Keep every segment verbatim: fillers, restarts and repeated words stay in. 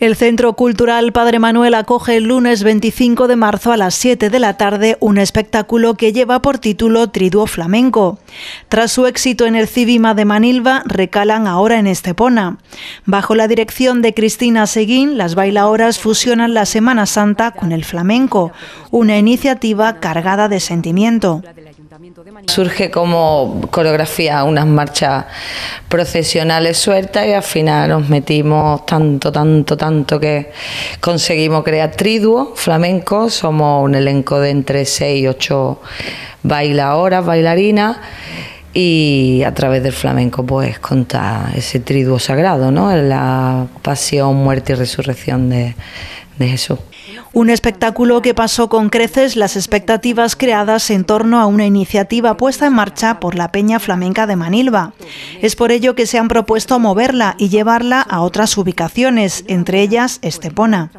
El Centro Cultural Padre Manuel acoge el lunes veinticinco de marzo a las siete de la tarde un espectáculo que lleva por título Triduo Flamenco. Tras su éxito en el Civima de Manilva, recalan ahora en Estepona. Bajo la dirección de Cristina Seguín, las bailaoras fusionan la Semana Santa con el flamenco, una iniciativa cargada de sentimiento. Surge como coreografía, unas marchas procesionales sueltas y al final nos metimos tanto, tanto, tanto que conseguimos crear Triduo Flamenco. Somos un elenco de entre seis y ocho bailadoras, bailarinas, y a través del flamenco pues contar ese triduo sagrado, ¿no? La pasión, muerte y resurrección de, de Jesús. Un espectáculo que pasó con creces las expectativas creadas en torno a una iniciativa puesta en marcha por la Peña Flamenca de Manilva. Es por ello que se han propuesto moverla y llevarla a otras ubicaciones, entre ellas Estepona.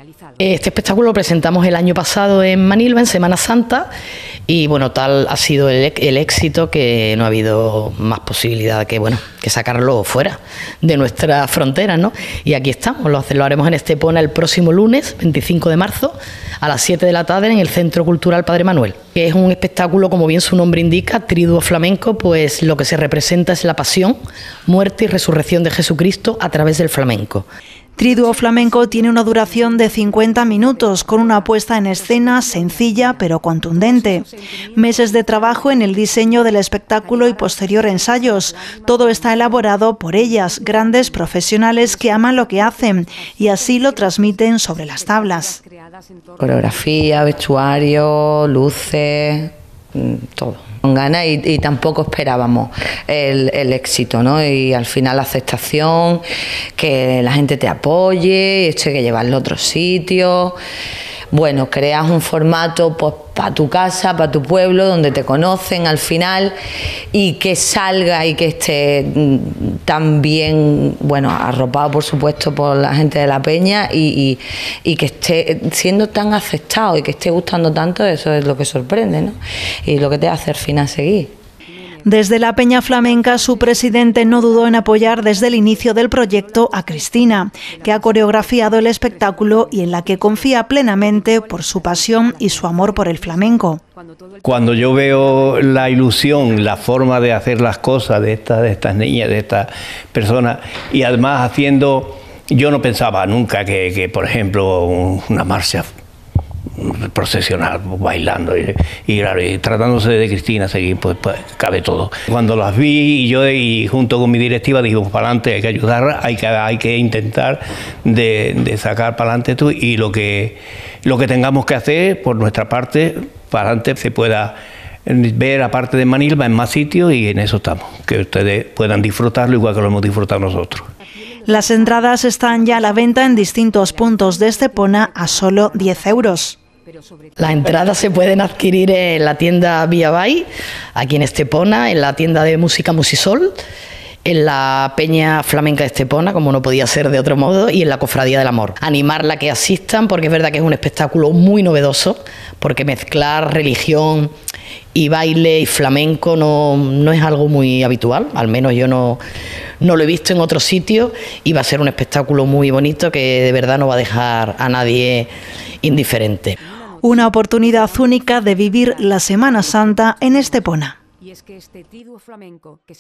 Este espectáculo lo presentamos el año pasado en Manilva, en Semana Santa, y bueno, tal ha sido el, el éxito que no ha habido más posibilidad que, bueno, que sacarlo fuera de nuestras fronteras, ¿no? Y aquí estamos, lo, lo haremos en Estepona el próximo lunes, veinticinco de marzo, a las siete de la tarde en el Centro Cultural Padre Manuel, que es un espectáculo, como bien su nombre indica, Triduo Flamenco, pues lo que se representa es la pasión, muerte y resurrección de Jesucristo a través del flamenco. Triduo Flamenco tiene una duración de cincuenta minutos, con una puesta en escena sencilla pero contundente. Meses de trabajo en el diseño del espectáculo y posterior ensayos. Todo está elaborado por ellas, grandes profesionales que aman lo que hacen y así lo transmiten sobre las tablas. Coreografía, vestuario, luces, todo. Con ganas y, y tampoco esperábamos el, el éxito, ¿no? Y al final la aceptación, que la gente te apoye, esto hay que llevarlo a otros sitios. Bueno, creas un formato pues, para tu casa, para tu pueblo, donde te conocen al final, y que salga y que esté tan bien, bueno, arropado por supuesto por la gente de la Peña y, y, y que esté siendo tan aceptado y que esté gustando tanto, eso es lo que sorprende, ¿no? Y lo que te hace al final seguir. Desde la Peña Flamenca, su presidente no dudó en apoyar desde el inicio del proyecto a Cristina, que ha coreografiado el espectáculo y en la que confía plenamente por su pasión y su amor por el flamenco. Cuando yo veo la ilusión, la forma de hacer las cosas de estas, de estas niñas, de estas personas, y además haciendo, yo no pensaba nunca que, que por ejemplo, una marcha procesional, bailando y, y, claro, y tratándose de Cristina seguir, pues, pues cabe todo. Cuando las vi y yo y junto con mi directiva dijimos para adelante, hay que ayudar, hay que, hay que intentar de, de sacar para adelante tú y lo que, lo que tengamos que hacer por nuestra parte, para adelante se pueda ver aparte de Manilva en más sitios y en eso estamos, que ustedes puedan disfrutarlo igual que lo hemos disfrutado nosotros. Las entradas están ya a la venta en distintos puntos de Estepona a solo diez euros. Las entradas se pueden adquirir en la tienda Via Bay, aquí en Estepona, en la tienda de música Musisol, en la Peña Flamenca de Estepona, como no podía ser de otro modo, y en la Cofradía del Amor. Animarla a que asistan, porque es verdad que es un espectáculo muy novedoso, porque mezclar religión y baile y flamenco no, no es algo muy habitual, al menos yo no, no lo he visto en otros sitios, y va a ser un espectáculo muy bonito que de verdad no va a dejar a nadie indiferente. Una oportunidad única de vivir la Semana Santa en Estepona.